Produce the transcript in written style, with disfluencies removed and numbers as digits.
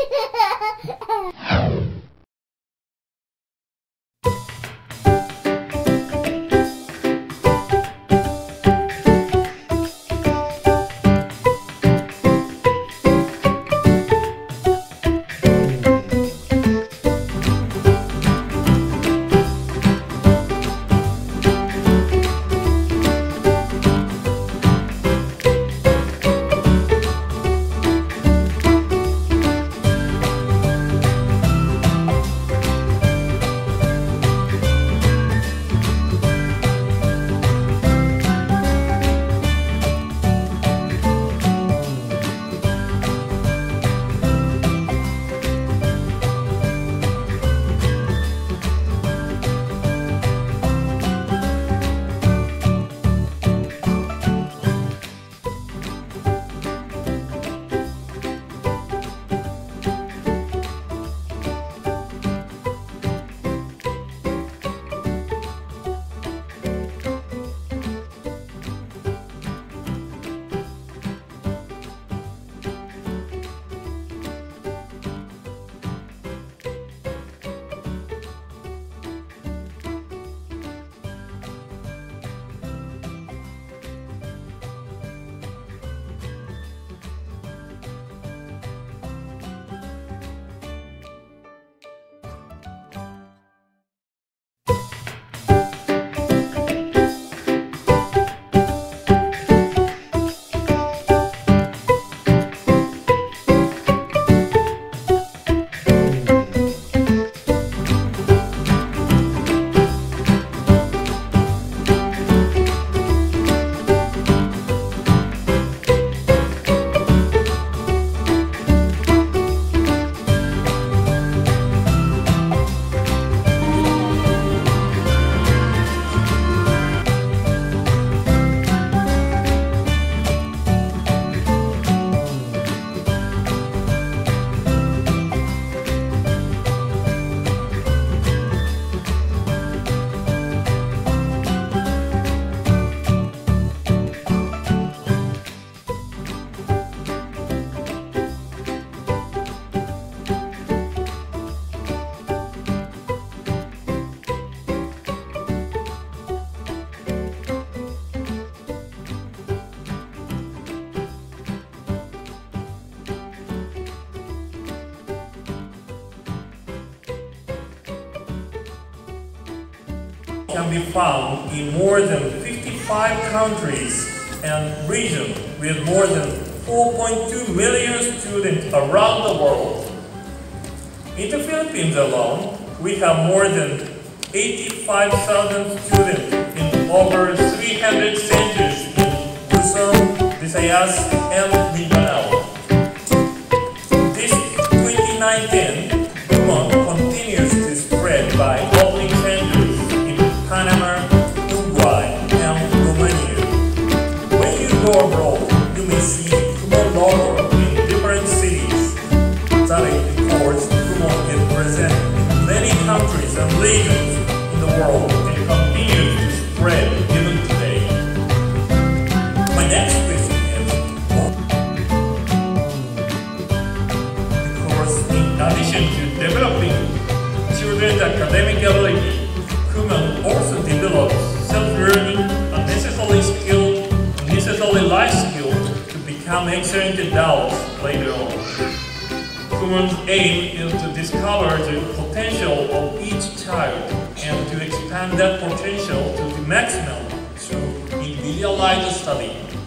can be found in more than 55 countries and regions with more than 4.2 million students around the world. In the Philippines alone, we have more than 85,000 students in over 300 centers in Luzon, Visayas, and Mindanao. This 2019, Kumon continues to spread by opening centers in Panama, Uruguay, and Romania. When you go abroad, you may see Kumon logo in different cities. That records Kumon is present in many countries and regions in the world and continues to spread even today. My next question is, because in addition to developing children's academic ability, Kumon also develops self-learning, a necessary life skill to become excellent adults later on. Kumon's aim is to discover the potential of each child and to expand that potential to the maximum through individualized study.